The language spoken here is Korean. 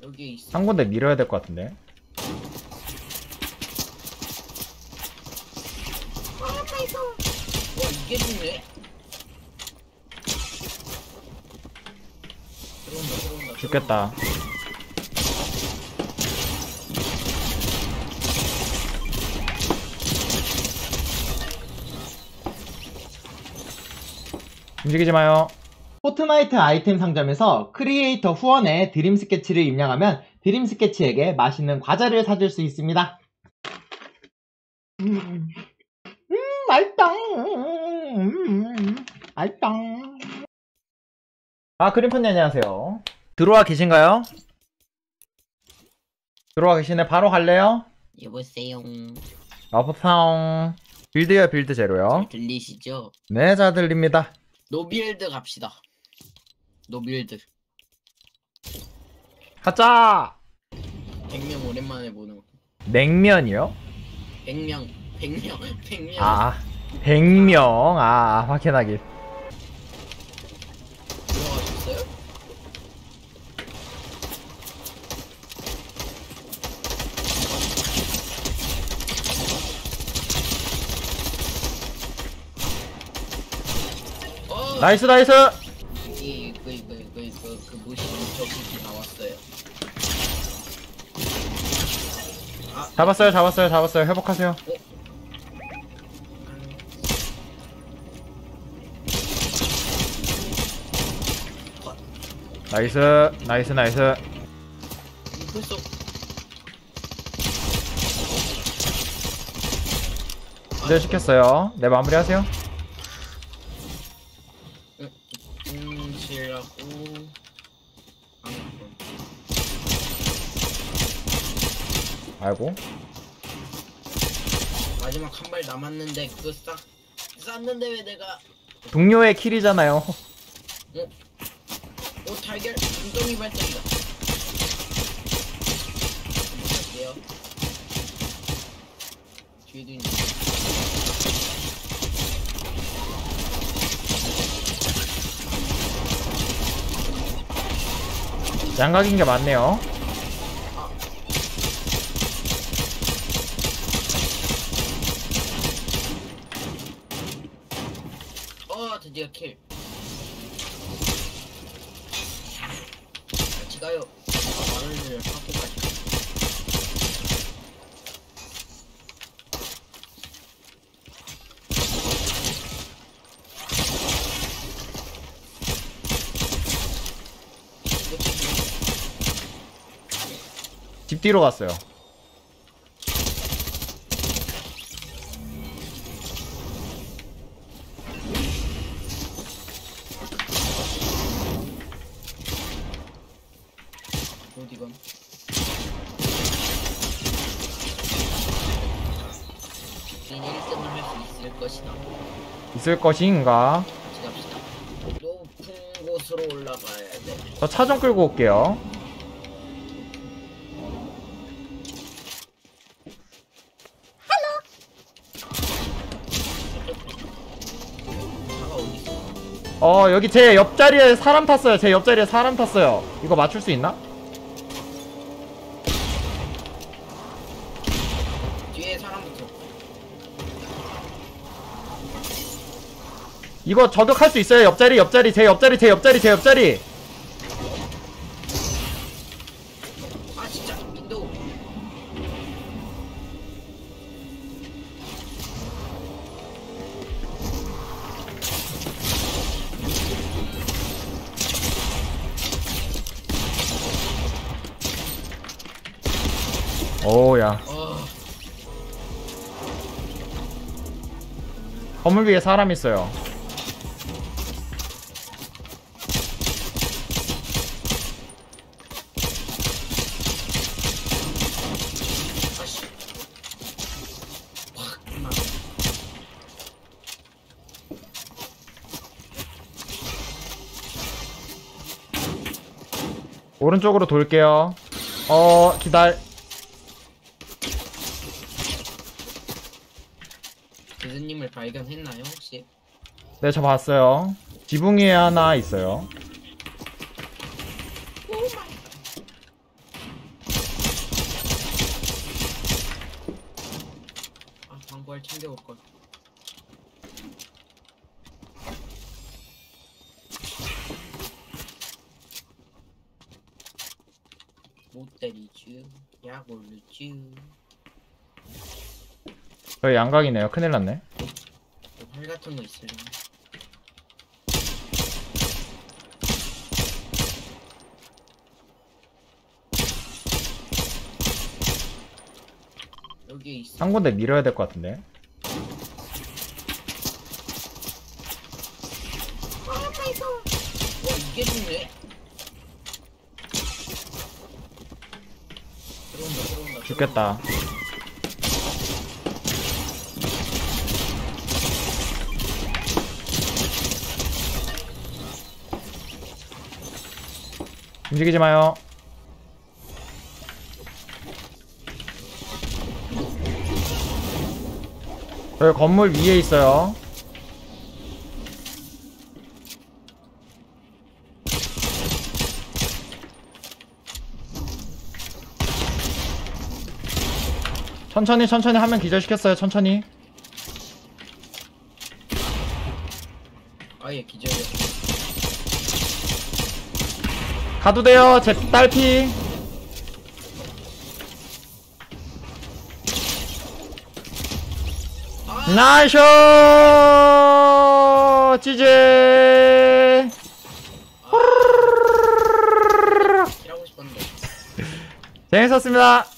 여기 있어. 한 군데 밀어야 될 것 같은데. 와 이게 좋네. 들어온다. 죽겠다. 움직이지 마요. 포트나이트 아이템 상점에서 크리에이터 후원에 드림 스케치를 입력하면 드림 스케치에게 맛있는 과자를 사줄 수 있습니다. 맛있다. 맛있다. 아, 그림펀님 안녕하세요. 들어와 계신가요? 들어와 계시네. 바로 갈래요? 여보세요. 여보세요. 빌드요, 빌드 제로요. 들리시죠? 네, 잘 들립니다. 노빌드 갑시다. 노빌드. 가자. 100명 오랜만에 보는 거. 냉면이요? 100명. 아, 100명. 아, 확인하기. 들어가셨어요? 나이스, 나이스. 그 무시는 저기 나왔어요. 잡았어요. 회복하세요. 나이스. 벌써 네, 시켰어요. 네, 마무리하세요. 실하고 아이고. 마지막 한 발 남았는데 그거 쌌는데 왜 내가 동료의 킬이잖아요. 오 달걀 웅덩이 발전이다. 할게요. 뒤에도 있네. 양각인 게 많네요. 드디어 킬. 같이 가요. 마늘을 갖고 가자. 집 뒤로 갔어요. 어디건? 빈 1등을 할 수 있을 것이다. 있을 것인가? 같이 갑시다. 높은 곳으로 올라가야 돼. 저 차 좀 끌고 올게요. 차가 어디 있어? 여기 제 옆자리에 사람 탔어요. 이거 맞출 수 있나? 뒤에 사람부터. 이거 저격할 수 있어요. 옆자리. 제 옆자리. 아 진짜 민도. 오야. 건물 위에 사람 있어요. 아씨. 확. 오른쪽으로 돌게요. 기다려. 교수님을 발견했나요 혹시? 네, 저 봤어요. 지붕 위에 하나 있어요. 챙겨올 걸. 못 때리쥬. 약 올르쥬. 저희 양각이네요. 큰일 났네. 활 같은 거 있으려나? 여기에 있어. 한 군데 밀어야 될 것 같은데. 와, 이게 좋네. 들어온다. 죽겠다. 움직이지 마요. 저희 건물 위에 있어요. 천천히 하면 기절시켰어요. 천천히. 아예 기절이야. 가도 돼요. 제 딸피. 나이스! 찌제! 킬하고 싶었는데. 재밌었습니다.